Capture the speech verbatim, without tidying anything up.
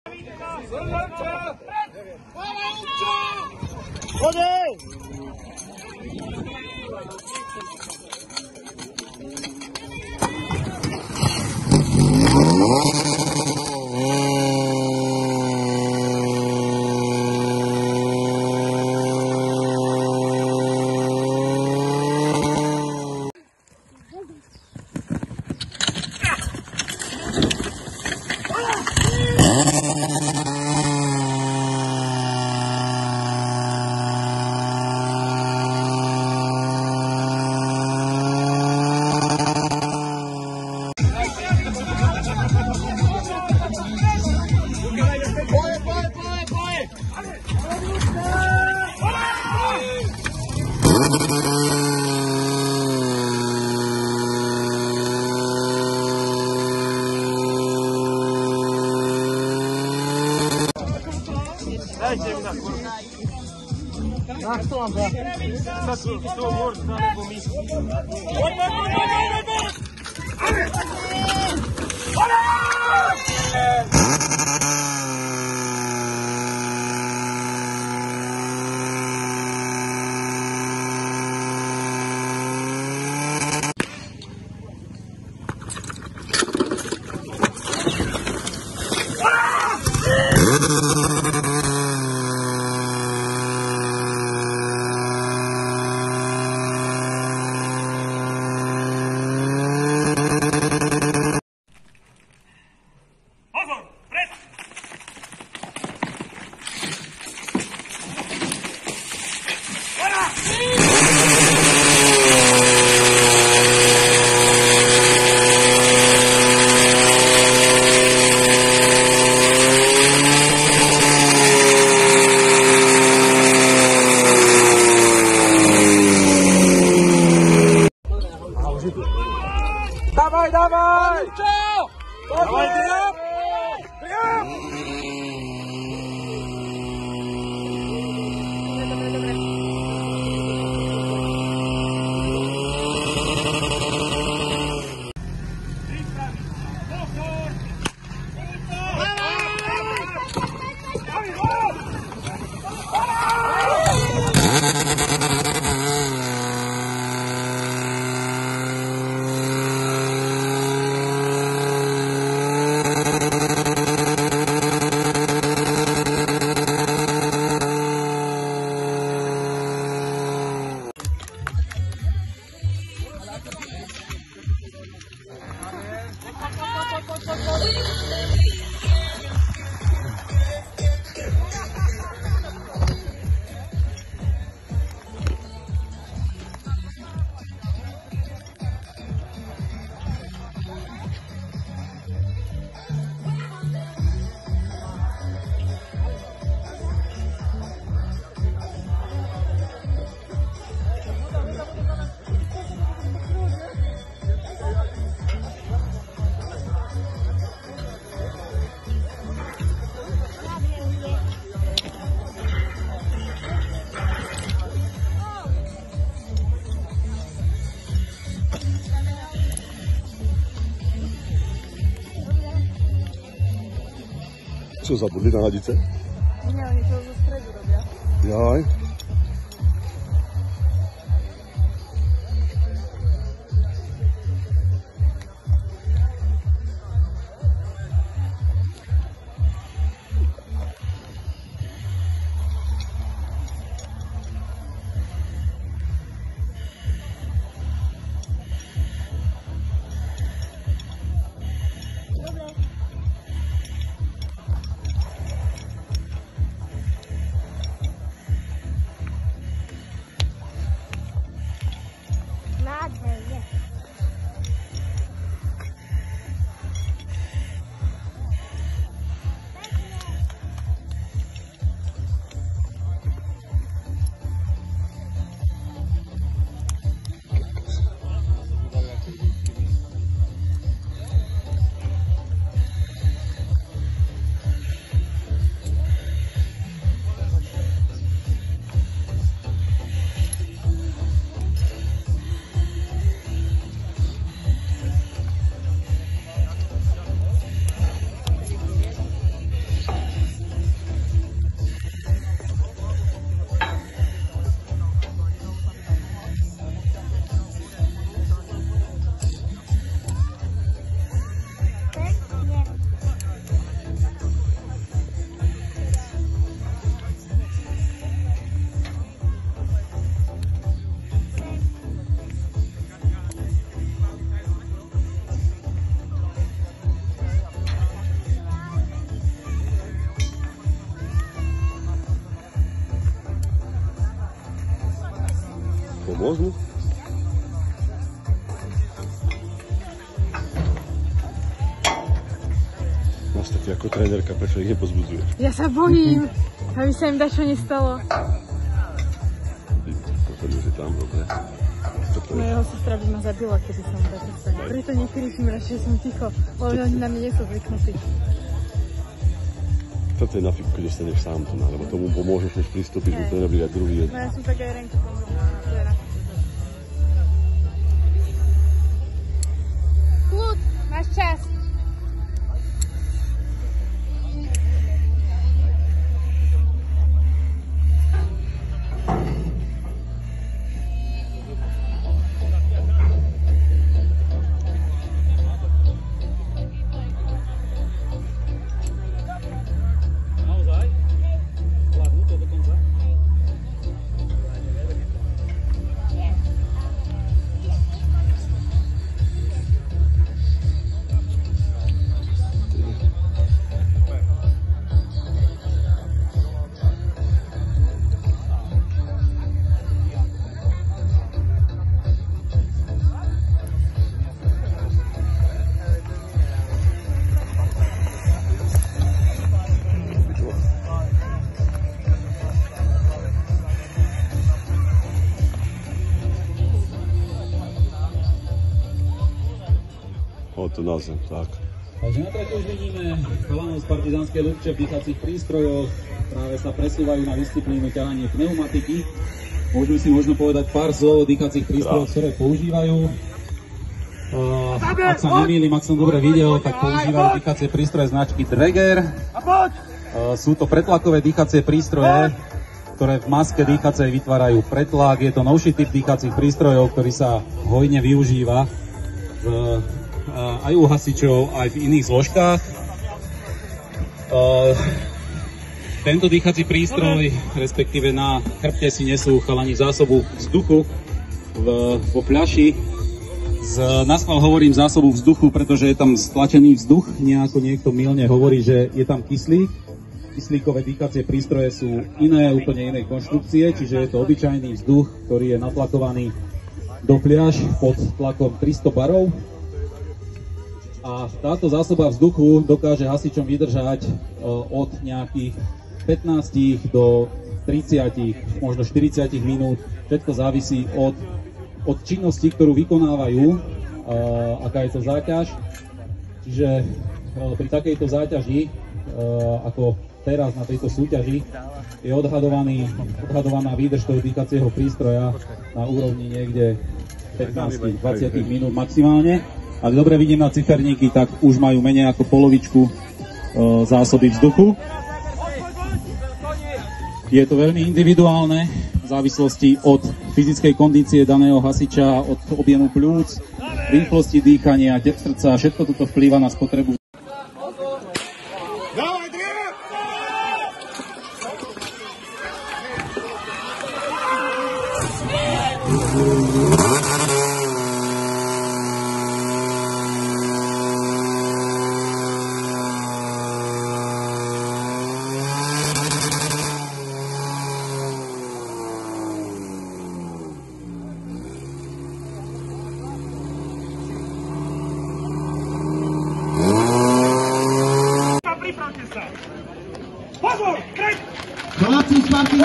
Ah, что, да? Что, что, может, надо помыть. Вот, вот, вот, вот, Dawaj, dawaj! Dawaj, grab! Grab! Co zabudli na hadice? Nie, oni to ze stresu robią. Jaj. Môžu? Máš taký ako trénerka, prečo ich nepozbudzuješ? Ja sa bojím, aby sa im dačo nestalo. Potom už je tam, dobre. Mojeho sestra by ma zabila, keby som takto stane. Preto nekričím, radšej som ticho, lebo oni na mňa nie sú zvyknutí. Toto je na fibku, keď dostaneš sám to, lebo tomu pomôžeš, než pristúpiš, mu to nebude druhý jeden. No ja som tak aj renku pomôžem. Kľud, máš čas. To na zem, tak. Takže na trati už vidíme chalanov z partizánskej Ľupče v dýchacích prístrojoch. Práve sa presúvajú na disciplínu ťahanie pneumatiky. Môžeme si možno povedať pár slov o dýchacích prístrojoch, ktoré používajú. Uh, ak sa nemýlim, ak som dobre videl, tak používajú dýchacie prístroje značky Dräger. Uh, sú to pretlakové dýchacie prístroje, ktoré v maske dýchacej vytvárajú pretlak. Je to novší typ dýchacích prístrojov, ktorý sa hojne využíva v aj u hasičov, aj v iných zložkách. Uh, tento dýchací prístroj, respektíve na chrbte si nesú chalani zásobu vzduchu v, vo fľaši. Z, naschvál hovorím zásobu vzduchu, pretože je tam stlačený vzduch. Nejako niekto mylne hovorí, že je tam kyslík. Kyslíkové dýchacie prístroje sú iné, úplne inej konštrukcie, čiže je to obyčajný vzduch, ktorý je natlakovaný do fľaš pod tlakom tristo barov. A táto zásoba vzduchu dokáže hasičom vydržať od nejakých pätnásť do tridsať, možno štyridsať minút. Všetko závisí od, od činnosti, ktorú vykonávajú, aká je to záťaž. Čiže pri takejto záťaži, ako teraz na tejto súťaži, je odhadovaný, odhadovaná výdrž toho dýchacieho prístroja na úrovni niekde pätnásť dvadsať minút maximálne. Ak dobre vidím na ciferníky, tak už majú menej ako polovičku e, zásoby vzduchu. Je to veľmi individuálne v závislosti od fyzickej kondície daného hasiča, od objemu pľúc, rýchlosti dýchania, tep srdca, všetko toto vplýva na spotrebu. Chlapci z Partizánskej